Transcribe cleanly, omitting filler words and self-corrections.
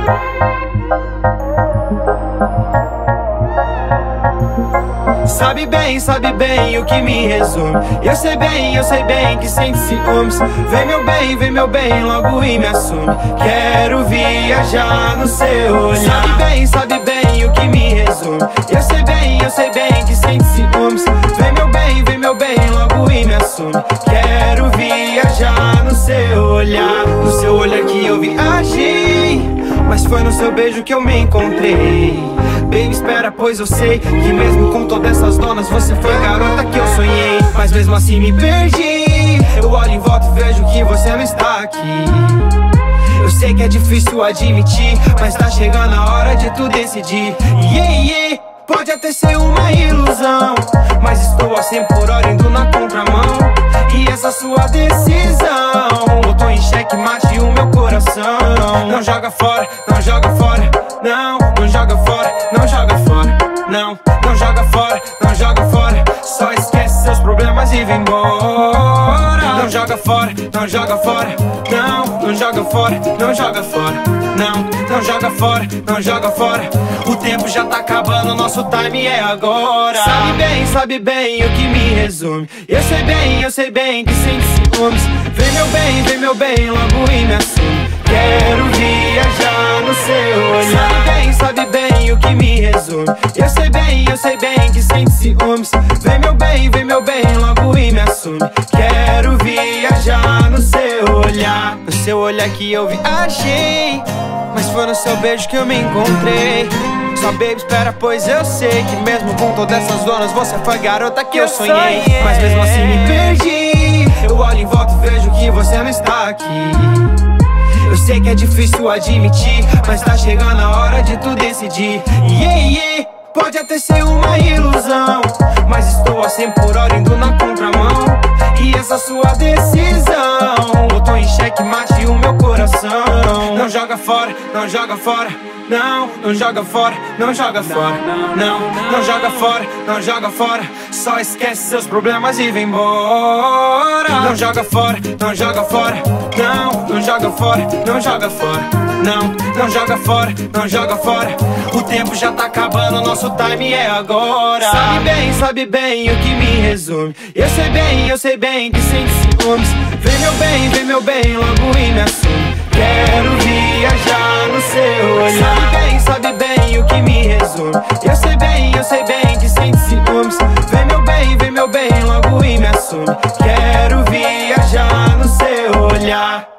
Sabe bem o que me resume. Eu sei bem que sente ciúmes. Vem meu bem, logo e me assume. Quero viajar no seu olhar. Sabe bem o que me resume. Eu sei bem que sente ciúmes. Vem meu bem, logo e me assume. Quero viajar no seu olhar. No seu olhar que eu viajei, mas foi no seu beijo que eu me encontrei. Baby, espera, pois eu sei que mesmo com todas essas donas, você foi a garota que eu sonhei. Mas mesmo assim me perdi. Eu olho em volta e vejo que você não está aqui. Eu sei que é difícil admitir, mas tá chegando a hora de tu decidir. Pode até ser uma ilusão, mas estou a 100 por hora indo na contramão. E essa sua decisão botou em xeque mate o meu coração. Não joga fora, não joga fora. Não, não joga fora, não joga fora. Não, não joga fora, não joga fora. Só esquece seus problemas e vem embora. Não joga fora, não joga fora. Não, não joga fora, não joga fora. Não, não joga fora, não joga fora. O tempo já tá acabando, nosso time é agora. Sabe bem o que me resume. Eu sei bem que sente ciúmes. Vem meu bem, logo e me assume. Quero viajar no seu olhar. Sabe bem o que me resume. Eu sei bem que sente ciúmes. Vem meu bem, logo e me assume. Quero viajar no seu olhar. No seu olhar que eu viajei, mas foi no seu beijo que eu me encontrei. Só baby, espera, pois eu sei que mesmo com todas essas donas, você foi a garota que eu sonhei. Mas mesmo assim me perdi. Eu olho em volta e vejo que você não está aqui. Eu sei que é difícil admitir, mas tá chegando a hora de tu decidir. Pode até ser uma ilusão, mas estou a 100 por hora indo na contramão. E essa sua decisão botou em xeque mate o meu coração. Não joga fora, não joga fora. Não, não joga fora, não joga fora. Não, não joga fora, não joga fora. Só esquece seus problemas e vem embora. Não joga fora, não joga fora. Não, não joga fora, não joga fora. Não, não joga fora, não joga fora. O tempo já tá acabando, nosso time é agora. Sabe bem o que me resume. Eu sei bem que sente ciúmes. Vem meu bem, logo e me assume. Quero viajar no seu olhar. Sabe bem o que me resume. Eu sei bem que sente ciúmes. Vem meu bem, logo e me assume. Quero viajar no seu olhar.